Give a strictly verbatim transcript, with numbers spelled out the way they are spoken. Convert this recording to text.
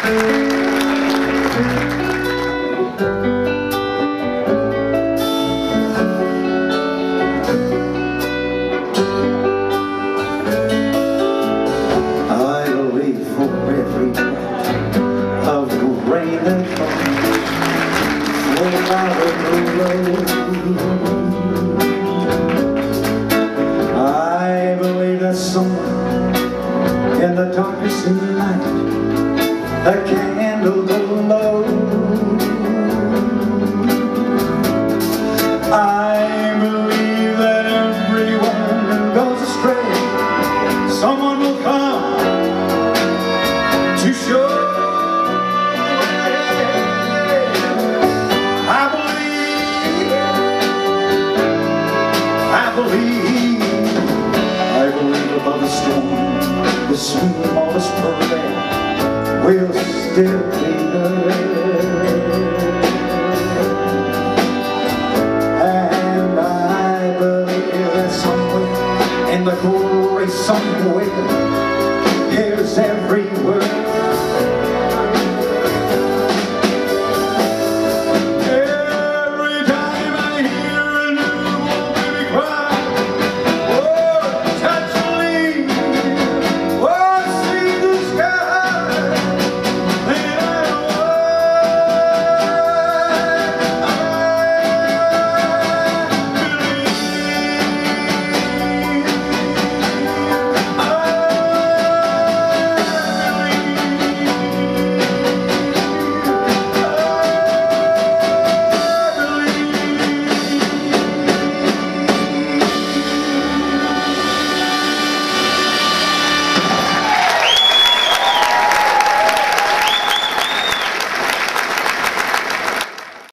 I believe that someone in the darkest night, a candle glow. I believe that everyone who goes astray, someone will come to show. I believe, I believe above the storm, the smallest prayer will still be heard. And I believe that somewhere in the glory somewhere, here's every word